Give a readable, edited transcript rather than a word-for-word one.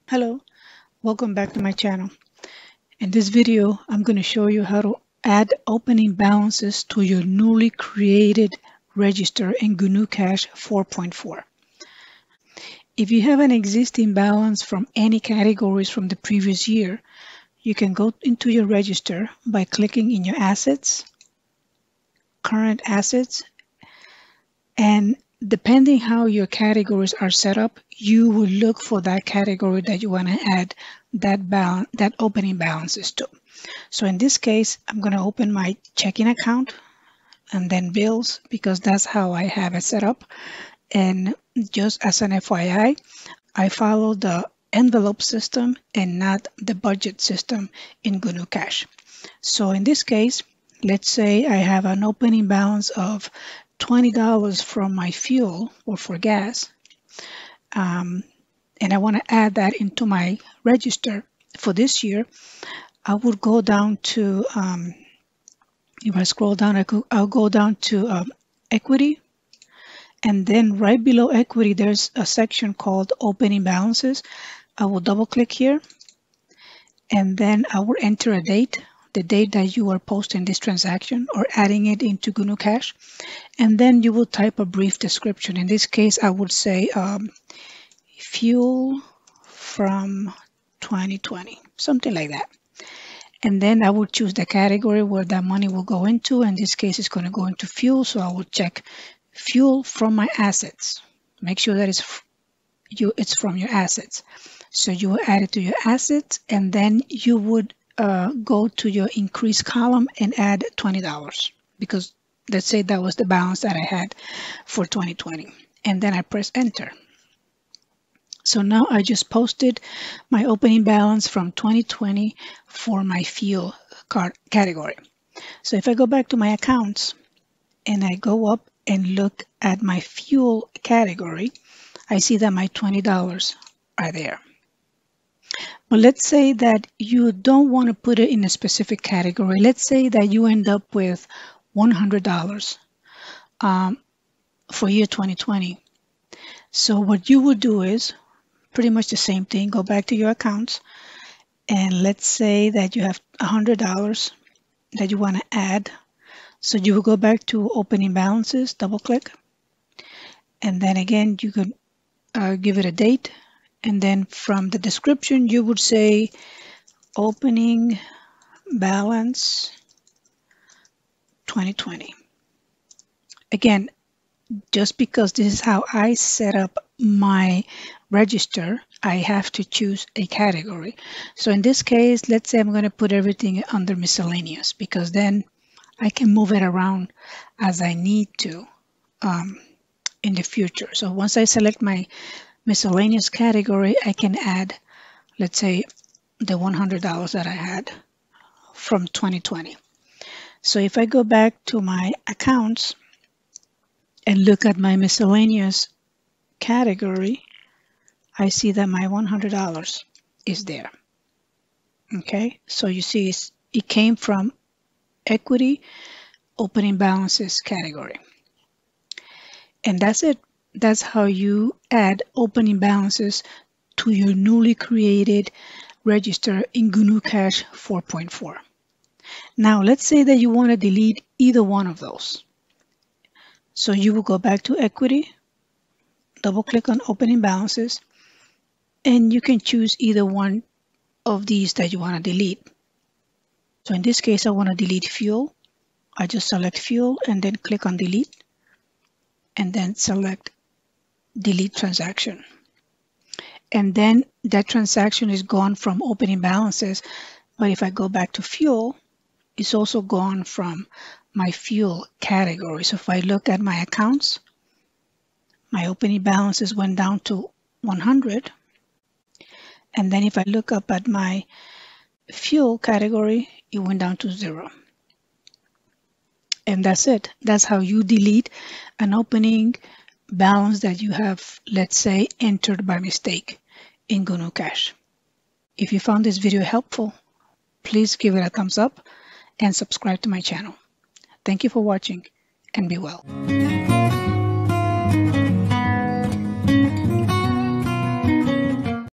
Hello, welcome back to my channel. In this video, I'm going to show you how to add opening balances to your newly created register in GnuCash 4.4. If you have an existing balance from any categories from the previous year, you can go into your register by clicking in your assets, current assets, and depending how your categories are set up, you will look for that category that you want to add that opening balances to. So in this case, I'm going to open my checking account and then bills because that's how I have it set up. And just as an FYI, I follow the envelope system and not the budget system in GnuCash. So in this case, let's say I have an opening balance of $20 from my fuel or for gas, and I want to add that into my register for this year. I would go down to, if I scroll down, I'll go down to equity, and then right below equity, there's a section called opening balances. I will double click here, and then I will enter a date, the date that you are posting this transaction or adding it into GnuCash. And then you will type a brief description. In this case, I would say fuel from 2020, something like that. And then I would choose the category where that money will go into. In this case, it's going to go into fuel. So I will check fuel from my assets. Make sure that it's from your assets. So you will add it to your assets, and then you would go to your increase column and add $20 because let's say that was the balance that I had for 2020. And then I press enter. So now I just posted my opening balance from 2020 for my fuel card category. So if I go back to my accounts and I go up and look at my fuel category, I see that my $20 are there. But let's say that you don't want to put it in a specific category. Let's say that you end up with $100 for year 2020. So what you would do is pretty much the same thing. Go back to your accounts, and let's say that you have $100 that you want to add. So you will go back to opening balances, double click, and then again you could give it a date, and then from the description you would say opening balance 2020. Again, just because this is how I set up my register, I have to choose a category. So in this case, let's say I'm going to put everything under miscellaneous because then I can move it around as I need to in the future. So once I select my miscellaneous category, I can add, let's say, the $100 that I had from 2020. So if I go back to my accounts and look at my miscellaneous category, I see that my $100 is there. Okay, so you see it came from equity opening balances category. And that's it. That's how you add opening balances to your newly created register in GnuCash 4.4. Now let's say that you want to delete either one of those. So you will go back to equity, double click on opening balances, and you can choose either one of these that you want to delete. So in this case, I want to delete fuel. I just select fuel and then click on delete, and then select delete transaction. And then that transaction is gone from opening balances. But if I go back to fuel, it's also gone from my fuel category. So if I look at my accounts, my opening balances went down to 100. And then if I look up at my fuel category, it went down to 0. And that's it. That's how you delete an opening balance that you have, let's say, entered by mistake in GnuCash. If you found this video helpful, please give it a thumbs up and subscribe to my channel. Thank you for watching, and be well.